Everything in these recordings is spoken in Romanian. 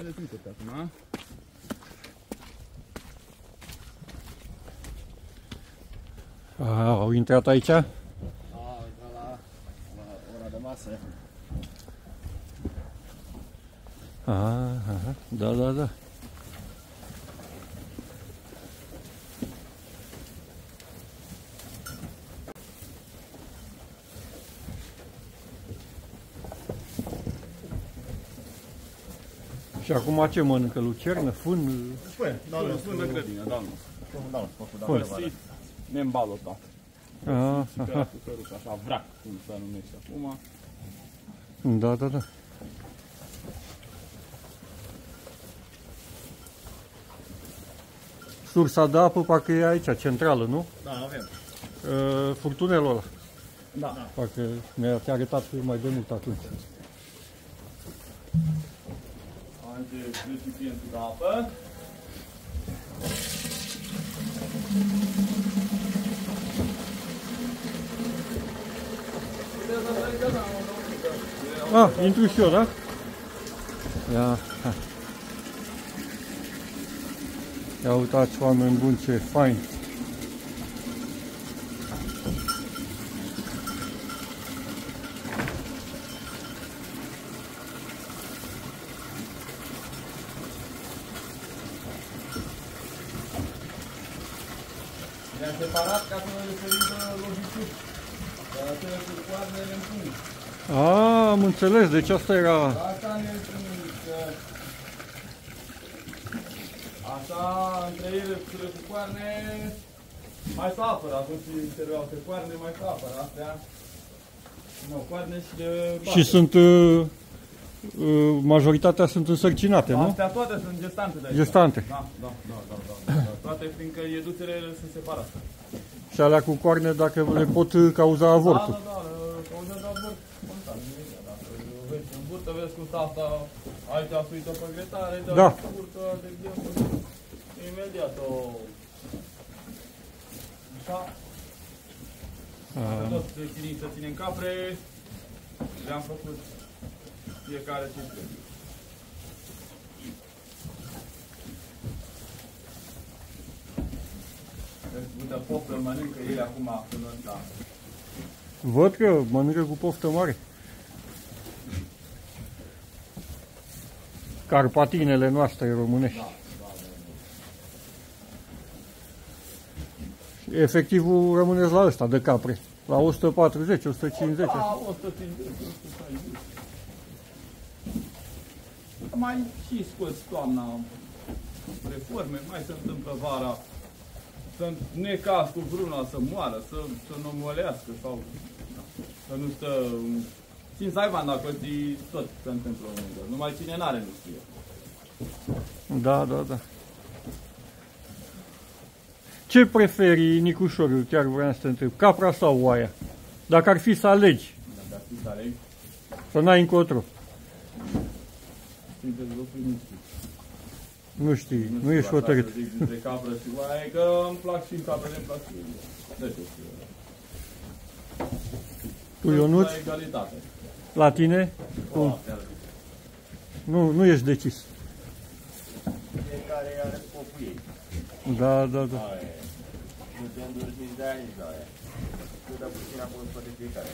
le sunt curte acum. Au intrat aici? A intrat la ora de masă. Aha, da, da, da. Și acum ce mănâncă? Lucernă? Fân? Fân de grădină, da, Fân. Neîmbalotat. Aha, Așa, vrac, cum se numește acum. da, da, da. Sursa de apă, parcă e aici, centrală, nu? Da, avem. Furtunelul ăla. Da. Parcă mi-a arătat mai de mult atunci. Aici recipientul de apă. Intru și eu, da? Ia, hai. Ia uitați, oameni buni, ce fain. Le-am separat ca să nu le se ridă logicut. Dar trebuie cu coarnele în punct. Am înțeles, deci asta era... Asta ne spune că așa, între ele cu coarne, mai se apără. Atunci trebuiau pe coarne, mai se apără. Astea, nu, coarne și de bată. Și sunt... majoritatea sunt însărcinate, nu? Astea toate sunt gestante de aici. Gestante. Da. Toate, fiindcă eduțele sunt separate. Și alea cu coarne, dacă le pot cauza avortul. Da, cauzează avort spontan. Dacă o vezi în burtă, vezi cum stă asta, aici a suit-o pe gretare, Da. în burtă, de exemplu, imediat o... Așa. Tot chinim să ținem capre, le-am făcut fiecare ce trebuie. Uite, poftă mănâncă ele acum până în da. Văd că mănâncă cu poftă mare. Carpatinele noastre românești. Și efectivul rămâneți la ăsta de capre. La 140, 150. Da, 150, 160. Mai și scoți toamna reforme, mai se întâmplă vara. Să ne caz cu vreuna să moară, să nu molească sau să nu stă... Țin să aibă dacă tot se întâmplă unde. Numai cine n-are nu știe. Da, da, da. Ce preferi, Nicușoru, chiar vreau să te întreb, capra sau oaia? Dacă ar fi să alegi, Dacă ar fi să aleg, să n-ai încotro. sunteți lucruri nu știu. Nu știi, nu ești hotărât. Să zic dintre capră și oaie, că îmi plac și caprele, îmi plac și de ce știu. Tu, Ionuț, La egalitate. la tine? Cum? Nu ești decis. Fiecare are scopul ei. Da, da, da. Aia e. Nu te îndurci nici de aia, nici de aia. Cât de puțin acolo spate fiecare.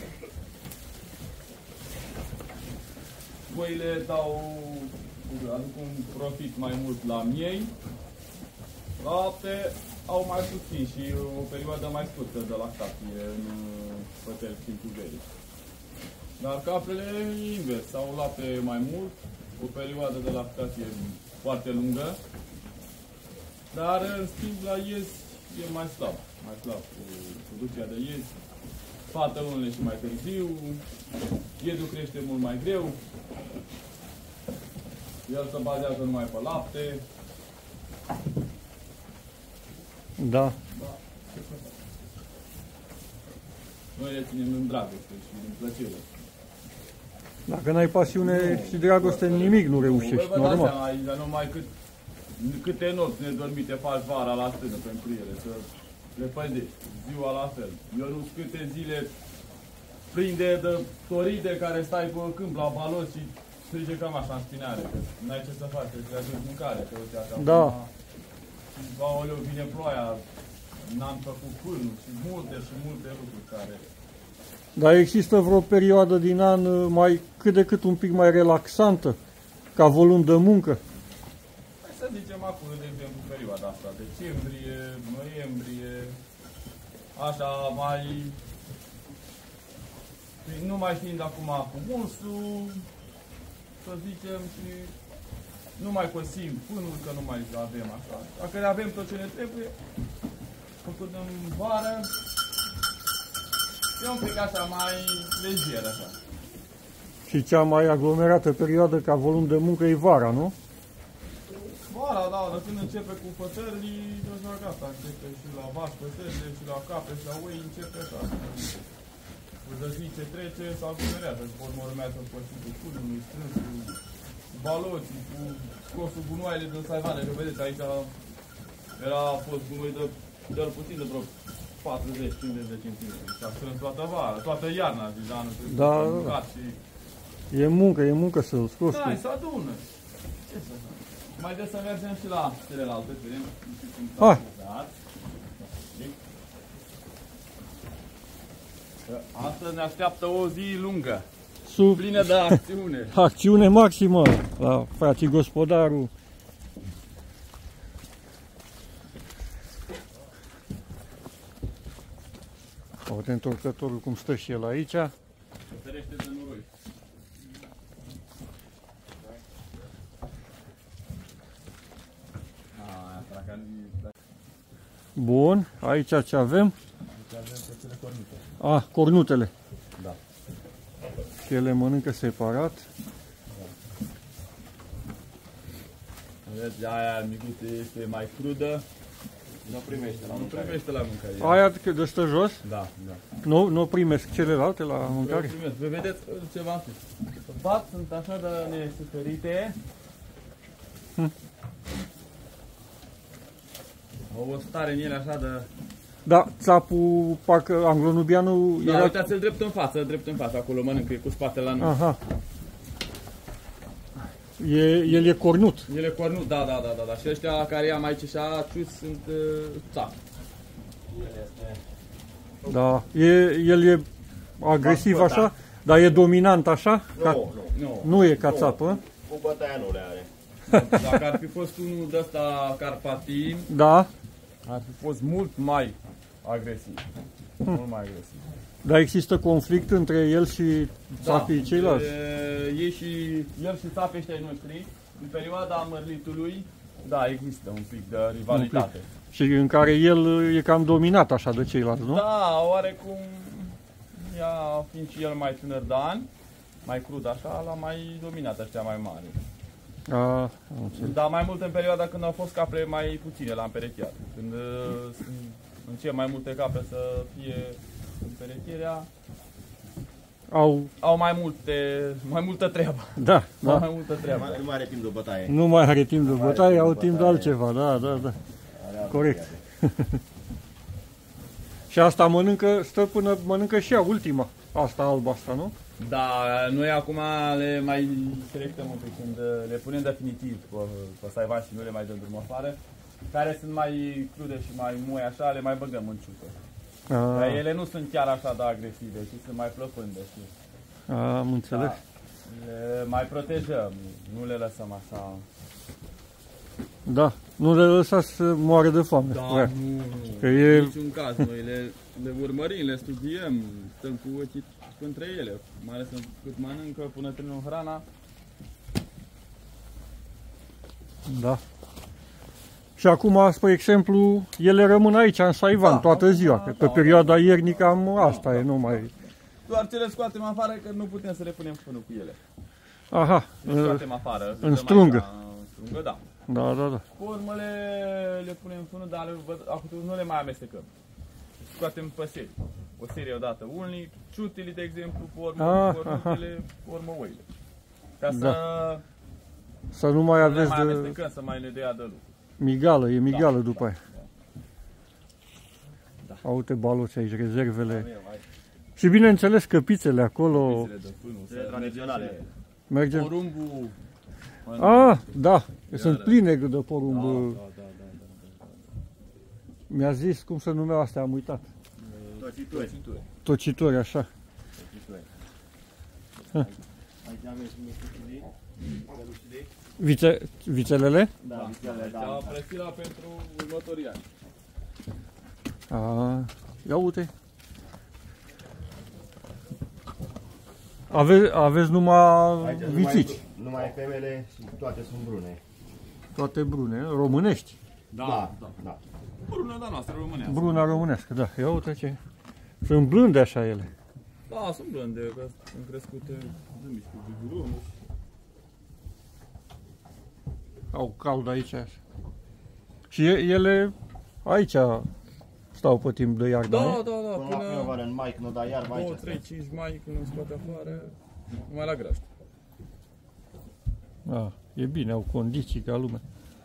Boile aduc un profit mai mult la miei. Lapte au mai puțin și o perioadă mai scurtă de lactație în păteri timpul verii. Dar caprele invers, au lapte mai mult, o perioadă de lactație foarte lungă. Dar în schimb la iez e mai slab cu producția de iez. Fată unele și mai târziu, iezul crește mult mai greu. El se bazează numai pe lapte. Da. Noi le ținem în dragoste și în plăcere. Dacă n-ai pasiune și dragoste, nimic nu reușești, Vă dați normal. seama aici, dar numai câte nopți nedormite faci vara la stână pentru ele, să le păzești. Ziua la fel. Eu nu știu câte zile prinde de toride care stai pe câmp la balos și strige cam așa în spinare, că n-ai ce să faci, trebuie să le aduci mâncare, că uite așa. Da. Aoleu, vine ploaia, n-am făcut pânul și multe lucruri care... Dar există vreo perioadă din an mai cât de cât un pic mai relaxantă, ca volum de muncă? Hai să zicem acum, de exemplu, perioada asta, decembrie, noiembrie, așa mai... Nu mai fiind acum cu mulsul, să zicem, și nu mai cosim pânul, că nu mai avem așa. Dacă le avem tot ce ne trebuie, făcut în vară, e un pic așa mai lejer, așa. Și cea mai aglomerată perioadă ca volum de muncă e vara, nu? Vara, da, dar când începe cu fătării, deja gata, începe și la vaci fătările, și la capre, și la oi, începe așa. După zi ce trece, se aglomerează, și pe urmă urmează pășitul pânului, strânsul, baloții, cu scosul gunoaiele din saivane, că vedeți, aici a fost gunoi de cel puțin de vreo 40-50 de centimetri. Și a strâns toată vara, toată iarna, de anul trecut. Da, da. Și... E muncă să-l scoți. Da, se adună. Ce să fac? Mai des să mergem și la celelalte, să vedem. Hai! Astăzi ne așteaptă o zi lungă, Sub plină de acțiune. acțiune maximă la frații gospodarul. Uite întorcătorul cum stă și el aici. Se ferește de noroi. Bun, aici ce avem? Aici avem pe cele cornute. Ah, cornutele. Da. Și ele mănâncă separat. Vedeți, aia micuță este mai crudă. Nu primește la Nu mâncare. primește la mâncare. Aia de stă jos? Da, da. Nu primesc celelalte la Nu mâncare? primesc. Vă vedeți ce v-am spus. Bat sunt așa de nesuferite. Au o stare în ele așa de... Da, țapul, parcă anglonubianul Da, era... uitați-l drept în față, acolo mănâncă, e cu spatele la noi. Aha. El e cornut. El e cornut, da. Și ăștia care i-am aici și cius sunt țapi. Da. El e agresiv așa, dar e dominant așa? Nu e ca țapă. Cu bătaia nu le are. Dacă ar fi fost unul de ăsta carpatin, Da. ar fi fost mult mai agresiv. Mult mai agresiv. Dar există conflict între el și țapii ceilalți? Ei și el și țapii ăștia ai noștri, în perioada mărlitului, da, există un pic de rivalitate. Și în care el e cam dominat așa de ceilalți, nu? Da, oarecum, ea fiind și el mai tânăr de ani, mai crud așa, l-a mai dominat ăștia mai mari. Am înțeles. Dar mai mult în perioada când au fost capre mai puține la împerecheat. Când încep mai multe capre să fie împerecherea, au mai multă treabă. Da. Au mai multă treabă. Nu mai are timp de bătaie. Nu mai are timp de bătaie, au timp de altceva, da. Corect. Și asta mănâncă și ea, ultima. Asta albă, asta, nu? Da, noi acum le mai selectăm un pic când le punem definitiv pe saivan și nu le mai dăm drum afară. Care sunt mai crude și mai moi așa, le mai băgăm în ciucă. Dar ele nu sunt chiar așa de agresive, ci sunt mai plăpânde. Am înțeles. Da. Le mai protejăm, nu le lăsăm așa. Da, nu le lăsați să moară de foame. Da, nu. Că În niciun caz, noi le urmărim, le studiem, stăm cu ochii între ele, mai ales cât mănâncă, până termină hrana. Da. Și acum, spre exemplu, ele rămân aici în saivan toată ziua, că pe perioada iernii cam asta e, nu mai... Doar ce le scoatem afară, că nu putem să le punem fânul cu ele. Aha, Le scoatem afară. în strungă. În strungă, da. Da. Pe urmă le punem în fânul, dar nu le mai amestecăm. Scoatem pe serie. O serie odată unii, ciutele, de exemplu, pe urmă cornutele, pe urmă oile. Ca să nu mai aveți mai amestecăm, să mai ne dea de lucru. Migală, e migală după aia. Da. Uite baloți aici, rezervele. Și bineînțeles căpițele acolo. Căpițele de fânul, tradiționale. Mergem. Porumbul. Ah, da, sunt pline de porumb. Da. Mi-a zis cum se numeau astea, am uitat. Tocitori. Tocitori, așa. Aici avem și niște Vițelele? Da, vițele, Da, presila pentru următorii ani. Ia uite. Aveți numai vițici. Numai femele și toate sunt brune. Toate brune, românești. Da. Bruna de noastră românească. Bruna românească, da. Ia uite ce. Sunt blânde așa ele. Da, sunt blânde, că sunt crescute de mici cu viguruni. Au cald aici. Și ele aici stau pe timp de iarnă. Da, Până la primăvară, în mai, când o da iarba aici. 2, 3, 5 mai când îmi scoate afară, numai la grajd. Da, e bine, au condiții ca lumea.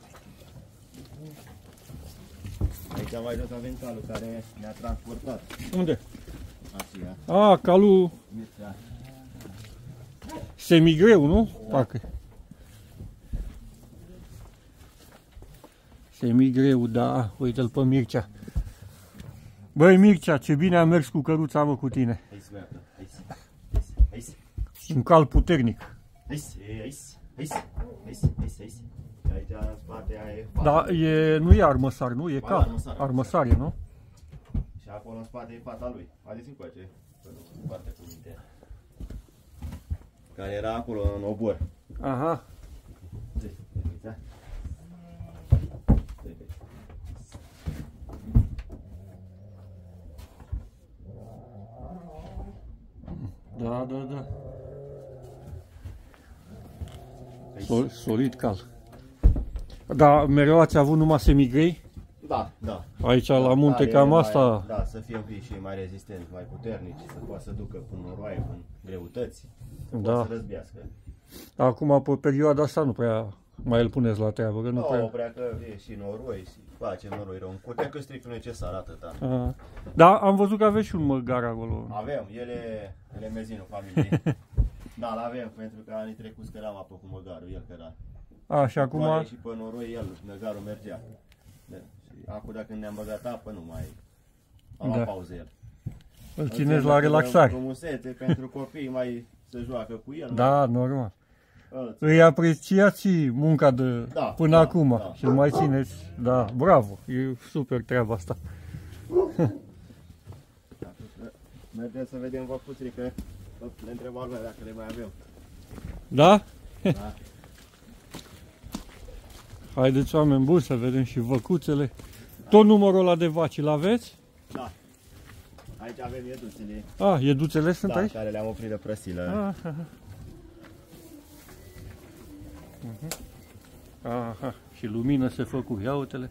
Aici mai jos avem calul care ne-a transportat. Unde? Asia. Calul Mircea. semigreu, nu? Parcă. Semigreu, da. Uite-l pe Mircea. Băi, Mircea, ce bine am mers cu căruța, mă, cu tine. Hai. Un cal puternic. Aici în spate e fata. Da, nu e armăsar, nu? E cal. Armăsar, nu? Și acolo în spate e fata lui. Haideți încoace. Foarte cu minte. Care era acolo în obor. Aha. Da. Solid cal. Da, mereu ați avut numai semigrei? Da. Aici la munte cam asta. Da, să fie un pic și mai rezistenți, mai puternici, să poată să ducă până noroaie, până greutăți, să poată să răzbească. Acum, pe perioada asta, nu prea mai îl puneți la treabă, că nu prea că e și noroi, și face noroi rău. Curtea că strict necesar atâta. Da, am văzut că aveți și un măgar acolo. Avem, ele mezinul familiei. Da, l-avem, pentru că anii trecuți că eram apă cu măgarul, el că era. Și acum... Și pe noroi el, măgarul mergea. Și acum dacă ne-am băgat apă, nu mai am la pauză el. Îl țineți la relaxare. Frumusețe, pentru copii mai se joacă cu el. Da, normal. Îi apreciați munca de până acum și mai țineți. Da, bravo, e super treaba asta. Mergem să vedem văcuțele, că le întrebam dacă le mai avem. Da? Da. Haideți, oameni buni, să vedem și văcuțele. Tot numărul ăla de vaci îl aveți? Da. Aici avem ieduțele. Ieduțele sunt aici? Da, care le-am oprit de prăsilă. Aha, și lumină se făcu, ia uite-le.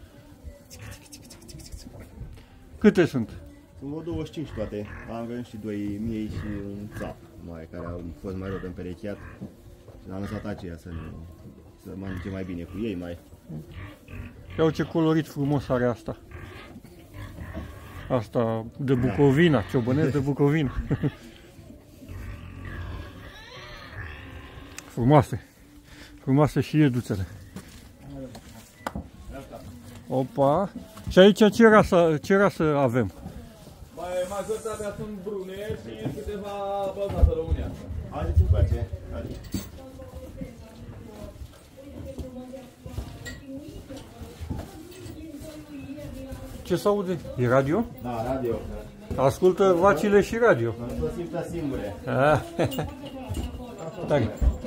Câte sunt? Sunt vreo 25 toate. Avem și 2 miei și un țap care au fost mai rău împerecheat. Și l-am lăsat aceea să mănânce mai bine cu ei mai. Ia ce colorit frumos are asta. Asta de Bucovina, ciobănesc de Bucovina. Frumoase și ieduțele. Opa! Și aici ce rasă avem? Majoritatea sunt brune și câteva bălzată românească. Haideți încoace. Ce s-aude? E radio? Da, radio. Ascultă vacile și radio. Nu se simtă singure. Tare.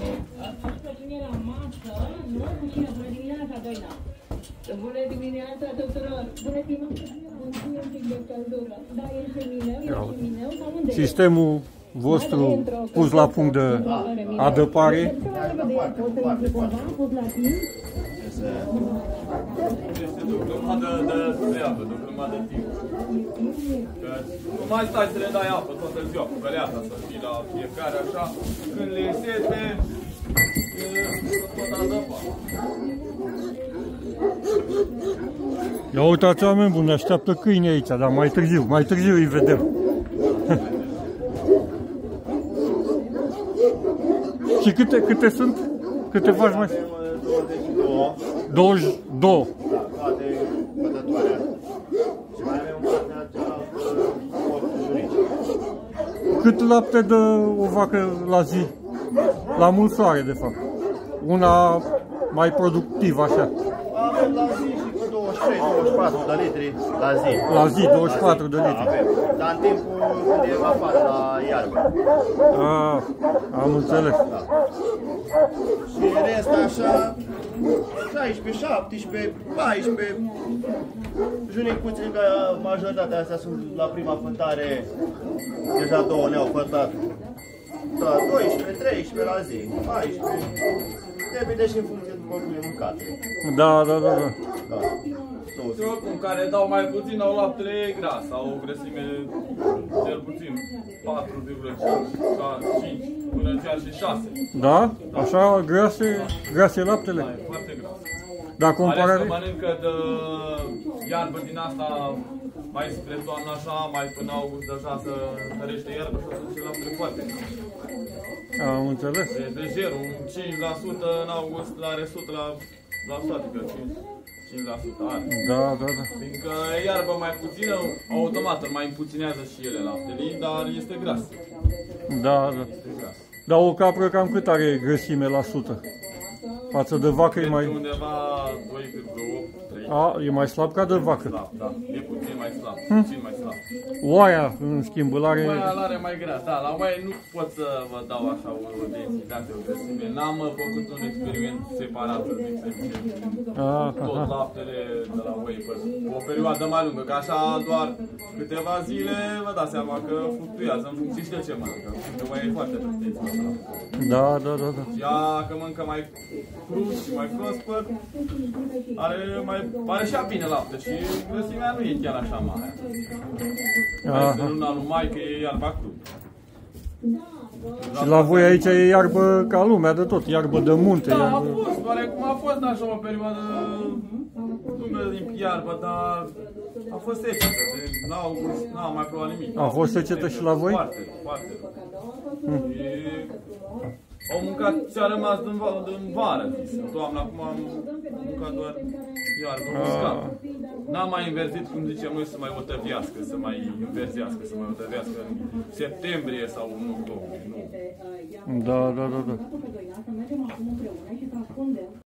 Bună dimineața tuturor! Bună dimineața! Sistemul vostru pus la punct de adăpare. Este dublă de treabă, dublă de timp. Nu mai stai să le dai apă toată ziua, cu găleata să fii la fiecare așa. Când le sete, tot adăpare. Ia uitați, oameni buni, așteaptă câini aici, dar mai târziu îi vedem. Și câte sunt? Câte faci mai? Avem 22. 22. Da, toate bătătoare. Și mai avem partea cealaltă 8 jurici. Cât lapte dă o vacă la zi? La mulsoare, de fapt. Una mai productivă, așa. Avem la zi și cu 23-24 de litri la zi. La zi, 24 de Da, litri. avem. Dar în timpul când e afară la iarbă. Am înțeles. Da. Și rest așa, 16, 17, 14. Junic puțin, că majoritatea astea sunt la prima fântare. Deja două ne-au fătat. Da, 12, 13 la zi, 14. Depinde și în funcție de cum e mâncat. Da. Da. Și oricum, care dau mai puțin au laptele gras, au o grăsime cel puțin 4,5 până chiar și 6. Da? Așa grase laptele? Da, e foarte gras. Dar Ales că comparare? mănâncă de iarbă din asta mai spre toamnă așa, mai până august deja să întărește iarbă și atunci laptele foarte gras. Am înțeles. E lejer, un 5% în august are 100%, adică 5% are. Da. Fiindcă iarbă mai puțină, automat îl mai împuținează și ele laptele, dar este gras. Da. Este gras. Dar o capră cam cât are grăsime la sută? Față de vacă e Cred că mai... undeva 2,8, 3. E mai slab ca de vacă. Slab, da. E puțin mai slab, puțin mai slab. Oaia, în schimb, îl are... Oaia are mai grea, da, la oaie nu pot să vă dau așa o densitate, o grăsime. N-am făcut un experiment separat, să zic, tot laptele de la oaie pe o perioadă mai lungă, că așa doar câteva zile vă dați seama că fluctuează în funcție și de ce mănâncă. Că oaia e foarte rezistență. Da. Și ea că mănâncă mai crud și mai proaspăt, pare și-a bine lapte și grăsimea nu e chiar așa mare. În luna lui mai că e iarba crud. Și la voi aici e iarbă ca lumea de tot, iarbă de munte. Da, a iarbă... fost, oarecum a fost așa o perioadă lungă din iarbă, dar a fost secetă, în august n-am mai provat nimic. A fost secetă și la voi? Foarte. Au mâncat ce a rămas din vară, în toamnă, acum am mâncat doar iarbă uscat. N-am mai inverzit, cum zicem noi, să mai otăvească, să mai otăvească în septembrie sau în octombrie, nu. Da.